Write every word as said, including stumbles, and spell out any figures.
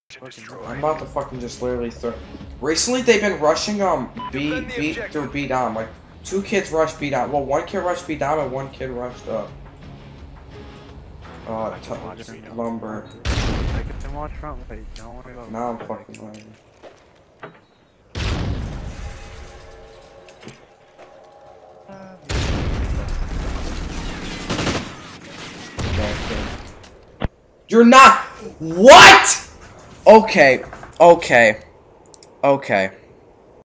I'm about to fucking just literally throw. Recently, they've been rushing um B B through B down. Like two kids rushed B down. Well, one kid rushed B down and one kid rushed up. Uh, lumber. I can watch front page. Don't worry about. Now I'm fucking lying. You're not. What? Okay. Okay. Okay.